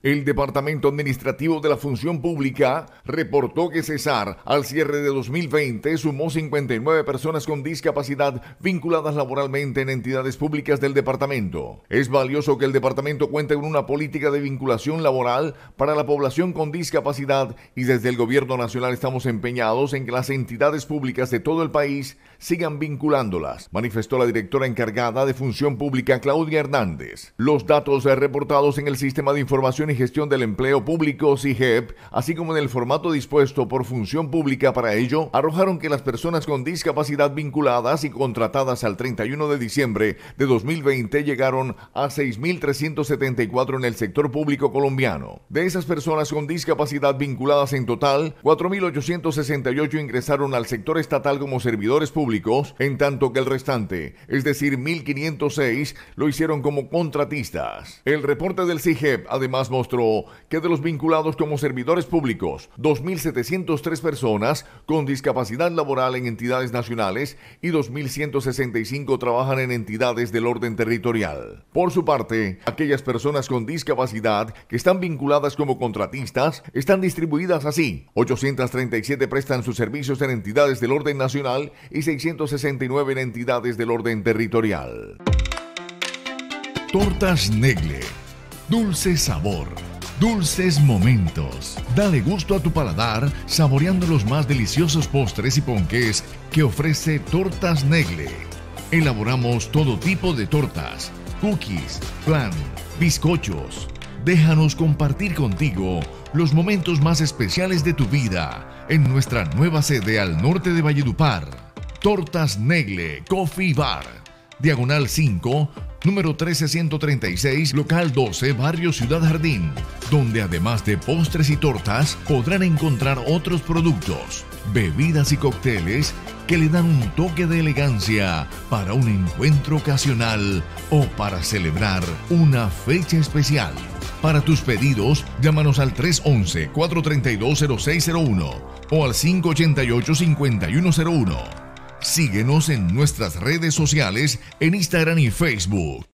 El Departamento Administrativo de la Función Pública reportó que Cesar, al cierre de 2020, sumó 59 personas con discapacidad vinculadas laboralmente en entidades públicas del departamento. Es valioso que el departamento cuente con una política de vinculación laboral para la población con discapacidad y desde el Gobierno Nacional estamos empeñados en que las entidades públicas de todo el país sigan vinculándolas, manifestó la directora encargada de Función Pública, Claudia Hernández. Los datos reportados en el Sistema de Información y Gestión del Empleo Público, SIGEP, así como en el formato dispuesto por Función Pública para ello, arrojaron que las personas con discapacidad vinculadas y contratadas al 31 de diciembre de 2020 llegaron a 6.374 en el sector público colombiano. De esas personas con discapacidad vinculadas en total, 4.868 ingresaron al sector estatal como servidores públicos, en tanto que el restante, es decir, 1.506, lo hicieron como contratistas. El reporte del SIGEP además mostró que de los vinculados como servidores públicos, 2.703 personas con discapacidad laboral en entidades nacionales y 2.165 trabajan en entidades del orden territorial. Por su parte, aquellas personas con discapacidad que están vinculadas como contratistas están distribuidas así: 837 prestan sus servicios en entidades del orden nacional y 669 en entidades del orden territorial. Tortas Negle. Dulce sabor, dulces momentos. Dale gusto a tu paladar saboreando los más deliciosos postres y ponqués que ofrece Tortas Negle. Elaboramos todo tipo de tortas, cookies, flan, bizcochos. Déjanos compartir contigo los momentos más especiales de tu vida en nuestra nueva sede al norte de Valledupar. Tortas Negle Coffee Bar, Diagonal 5, número 13136, local 12, barrio Ciudad Jardín, donde además de postres y tortas podrán encontrar otros productos, bebidas y cócteles que le dan un toque de elegancia para un encuentro ocasional o para celebrar una fecha especial. Para tus pedidos, llámanos al 311-432-0601 o al 588-5101. Síguenos en nuestras redes sociales en Instagram y Facebook.